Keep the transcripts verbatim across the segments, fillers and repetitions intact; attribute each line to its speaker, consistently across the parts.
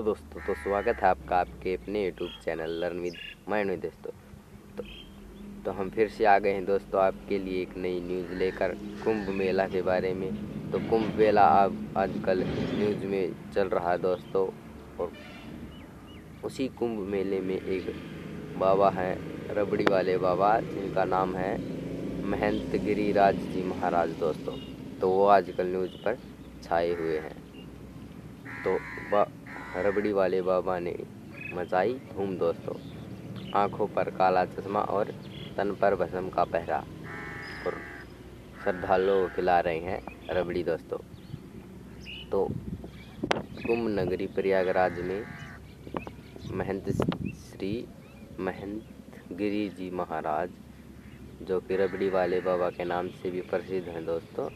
Speaker 1: दोस्तों, तो स्वागत है आपका आपके अपने YouTube channel learn with mind में दोस्तों। तो, तो हम फिर से आ गए हैं दोस्तों आपके लिए एक नई न्यूज़ लेकर कुंभ मेला के बारे में। तो कुंभ मेला अब आजकल न्यूज़ में चल रहा है दोस्तों, और उसी कुंभ मेले में एक बाबा हैं, रबड़ी वाले बाबा, जिनका नाम है महंत गिरिराज जी महाराज दोस्तों। तो वो आजकल न्यूज़ पर छाए हुए हैं। तो रबड़ी वाले बाबा ने मचाई धूम दोस्तों। आंखों पर काला चश्मा और तन पर भस्म का पहरा, और श्रद्धालुओं को खिला रहे हैं रबड़ी दोस्तों। तो कुंभ नगरी प्रयागराज में महंत श्री महंत गिरी जी महाराज, जो कि रबड़ी वाले बाबा के नाम से भी प्रसिद्ध हैं दोस्तों,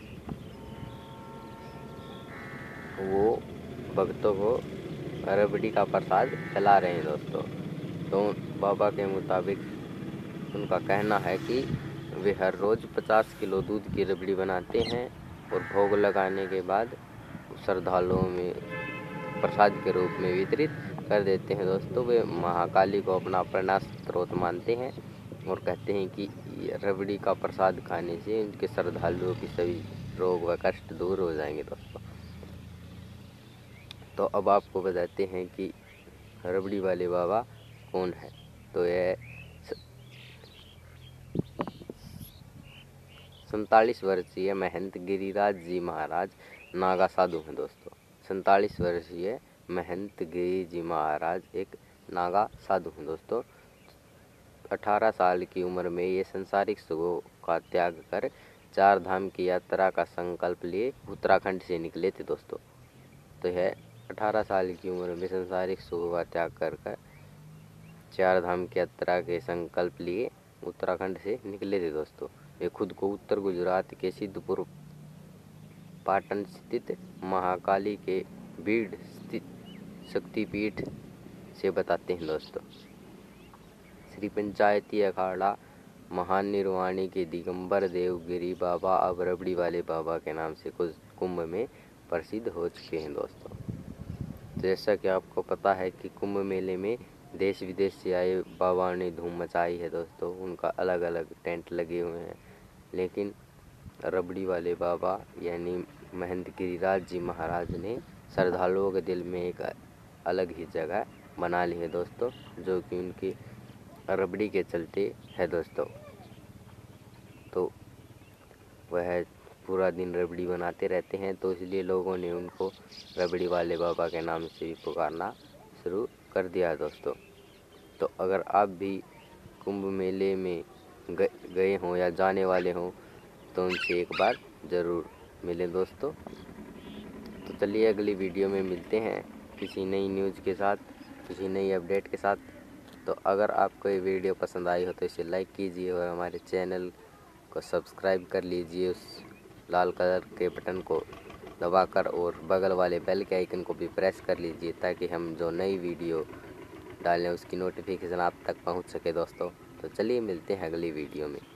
Speaker 1: वो भक्तों को रबड़ी का प्रसाद खिला रहे हैं दोस्तों। तो बाबा के मुताबिक उनका कहना है कि वे हर रोज़ पचास किलो दूध की रबड़ी बनाते हैं और भोग लगाने के बाद श्रद्धालुओं में प्रसाद के रूप में वितरित कर देते हैं दोस्तों। वे महाकाली को अपना प्रेरणा स्रोत मानते हैं और कहते हैं कि रबड़ी का प्रसाद खाने से उनके श्रद्धालुओं की सभी रोग व कष्ट दूर हो जाएंगे दोस्तों। तो अब आपको बताते हैं कि रबड़ी वाले बाबा कौन है। तो यह सैंतालीस वर्षीय महंत गिरिराज जी महाराज नागा साधु हैं दोस्तों। सैंतालीस वर्षीय महंत गिरी जी महाराज एक नागा साधु हैं दोस्तों। अठारह साल की उम्र में ये संसारिक सुखों का त्याग कर चार धाम की यात्रा का संकल्प लिए उत्तराखंड से निकले थे दोस्तों। तो यह अठारह साल की उम्र में संसारिक सुखों का त्याग कर कर चार धाम की यात्रा के संकल्प लिए उत्तराखंड से निकले थे दोस्तों। वे खुद को उत्तर गुजरात के सिद्धपुर पाटन स्थित महाकाली के बीड़ स्थित शक्तिपीठ से बताते हैं दोस्तों। श्री पंचायती अखाड़ा महान निर्वाणी के दिगंबर देवगिरी बाबा अब रबड़ी वाले बाबा के नाम से कुछ कुंभ में प्रसिद्ध हो चुके हैं दोस्तों। जैसा कि आपको पता है कि कुंभ मेले में देश विदेश से आए बाबा ने धूम मचाई है दोस्तों। उनका अलग अलग टेंट लगे हुए हैं, लेकिन रबड़ी वाले बाबा यानी महंत गिरिराज जी महाराज ने श्रद्धालुओं के दिल में एक अलग ही जगह बना ली है दोस्तों, जो कि उनकी रबड़ी के चलते है दोस्तों। तो वह पूरा दिन रबड़ी बनाते रहते हैं, तो इसलिए लोगों ने उनको रबड़ी वाले बाबा के नाम से भी पुकारना शुरू कर दिया दोस्तों। तो अगर आप भी कुंभ मेले में गए हों या जाने वाले हों तो उनसे एक बार ज़रूर मिलें दोस्तों। तो चलिए अगली वीडियो में मिलते हैं किसी नई न्यूज़ के साथ, किसी नई अपडेट के साथ। तो अगर आपको ये वीडियो पसंद आई हो तो इसे लाइक कीजिए और हमारे चैनल को सब्सक्राइब कर लीजिए, उस लाल कलर के बटन को दबाकर, और बगल वाले बेल के आइकन को भी प्रेस कर लीजिए, ताकि हम जो नई वीडियो डालें उसकी नोटिफिकेशन आप तक पहुंच सके दोस्तों। तो चलिए मिलते हैं अगली वीडियो में।